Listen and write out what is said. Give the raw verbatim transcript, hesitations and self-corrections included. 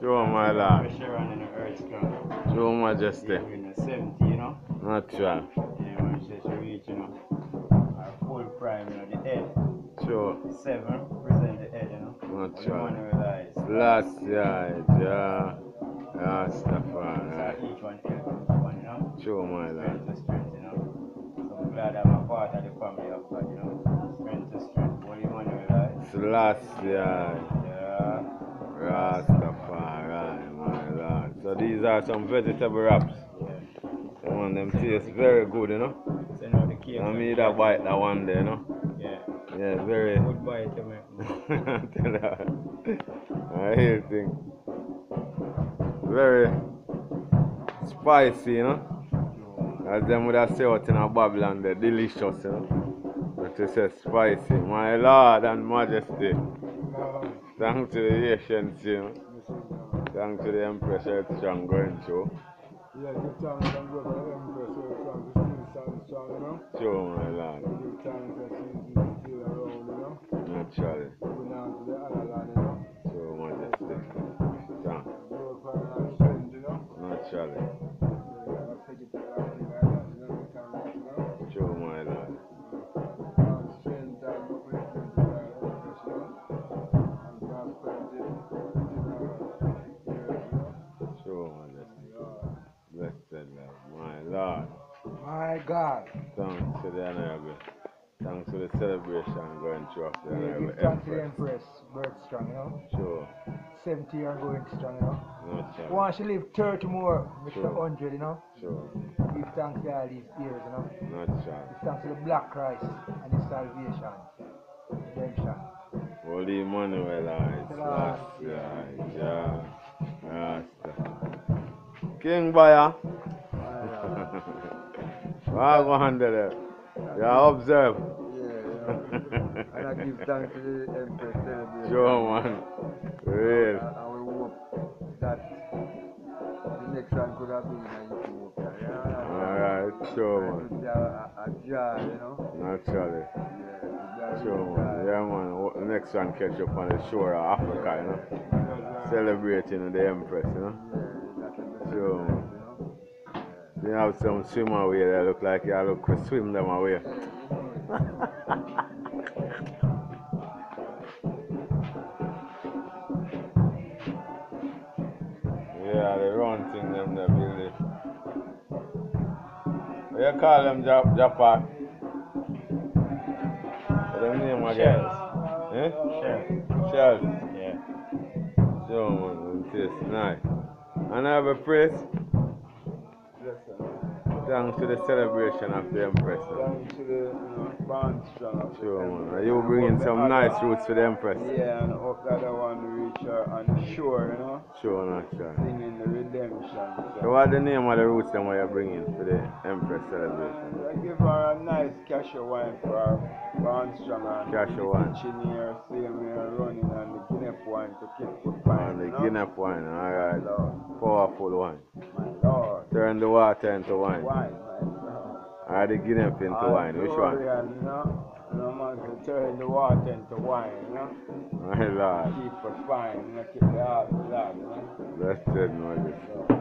Show my lord. Sharon in the earth strong. Show majesty. Yeah, we're in the seventy, you know. Natural. Yeah, when she reach, you know, our full prime, you know, the head. Sure. Seven present the head, you know. Natural. Only one realize. Last year, yeah. Rastafari. So each one help each one, you know. Show my lord. Strength to strength, you know. So I'm glad I'm a part of the family of God, you know. Strength to strength. Only one realize. Last year. Yeah. Rastafari, my lord. So these are some vegetable wraps. Yeah. The one them taste very good, you know. So now the cake. I mean that bite that one there, you know. Yeah. Yeah, very. Good bite to make. Tell her. I hear thing. Very spicy, you know. As them would have said out in a Babylon, they're delicious, you know. But it says spicy. My Lord and Majesty. Thanks to the Haitians, you know. Thanks to the Empress strong going through. Yeah, give thanks and go for the Empress strong. The still stand strong, you know. Sure, my Lord. Give thanks that she's still around, you know. Naturally. Going on to the other land, you know. Sure, Majesty. Thanks. Grow for her strength, you know. Naturally. Yeah, take it to her thing like that, you know. We can watch, you know. Sure, my Lord. And strength and upliftment to her Empress, you know. And prosperity within her years, you know. Sure, Majesty. Blessed Lord, my Lord. My God. Thanks to the Honorable. Thanks to the celebration going through of the Yeah, Honorable give thanks to the Empress. Empress, birth strong, you know. Sure. seventy years going strong, you know. Naturally. Once she live thirty more, Mister Sure. one hundred, you know. Sure. Give thanks to all these years, you know. Naturally. Give thanks to the Black Christ and his salvation, redemption. Holy Emmanuel, I Lord. bless yeah. Rasta. King Baya. Wow, go handle it. Yeah, observe. Yeah, yeah. And I give thanks to the Empress celebration. Sure, man. Real. And I will hope that the next one could have been in Ethiopia. Yeah, Alright, sure, it man. would be a, a, a joy, you know. Naturally. Yeah, Sure, man. Yeah, man. The next one catch up on the shore of Africa, you know. yeah. Celebrating the Empress, you know. Yeah, that would be Sure, nice, man. you know. Yeah. You have some swimmer away that look like you look to swim them away. Yeah, you know it. Yeah, they run thing them there, build it. What you call them, Jap Japan? What's their name again? Shells. Eh? Shells. Shells. Yeah. Sure, man. It tastes nice. And I have a praise. Yes, sir. Thanks to the celebration of the Empress. Thanks to the, you know, band strong of the Sure, Empress. man. You bring in Hope some the nice other- roots for the Empress. Yeah, and hope the other one reach her on the shore, you know. Sure, natural. Singing the redemption. So what's the name of the roots then what you're bringing for the Empress celebration? And I give her a nice cashew wine for her band strong and Cashew the wine. kitchen here, same here running, and the Guinness wine to keep the And fine, the you know. Guinness wine, alright. Lord. Powerful wine. My Lord. Turn the water into wine. Wine, my Lord. Or the Guinness into wine. Which one? Ardorian, you know. You know, man, to turn the water into wine, you know. My Lord. Keep it fine, you know, keep the heart alive, you know. Blessed Majesty.